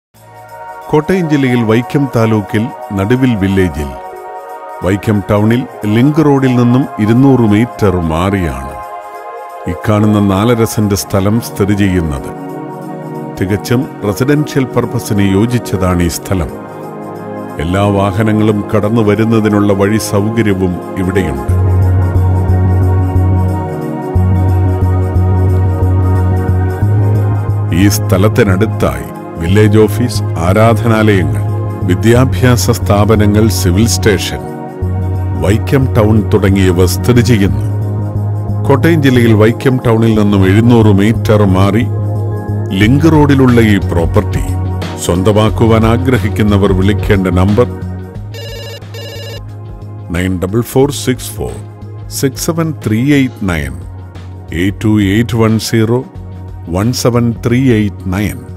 കോട്ടയം ജില്ലയിൽ വൈക്കം താലൂക്കിൽ നടുവിൽ വില്ലേജിൽ വൈക്കം ടൗണിൽ ലിങ്ക് റോഡിൽ നിന്നും 200 മീറ്റർ മാറിയാണ് ഇക്കാണുന്ന 4.5 സെന്റ് സ്ഥലം സ്ഥിതി ചെയ്യുന്നത്. തികച്ചും റെസിഡൻഷ്യൽ പർപ്പസിന് യോജിച്ചതാണ് ഈ സ്ഥലം. എല്ലാ വാഹനങ്ങളും കടന്നു വരുന്നതിനുള്ള വഴി സൗകര്യവും ഇവിടെയുണ്ട്. ഈ സ്ഥലത്തിനടുത്തായി വില്ലേജ് ഓഫീസ്, ആരാധനാലയങ്ങൾ, വിദ്യാഭ്യാസ സ്ഥാപനങ്ങൾ, സിവിൽ സ്റ്റേഷൻ, വൈക്കം ടൗൺ തുടങ്ങിയവ സ്ഥിതി ചെയ്യുന്നു. കോട്ടയം ജില്ലയിൽ വൈക്കം ടൗണിൽ നിന്നും 700 മീറ്റർ മാറി ലിങ്ക് റോഡിലുള്ള ഈ പ്രോപ്പർട്ടി സ്വന്തമാക്കുവാൻ ആഗ്രഹിക്കുന്നവർ വിളിക്കേണ്ട നമ്പർ 9446467389 82810 17389.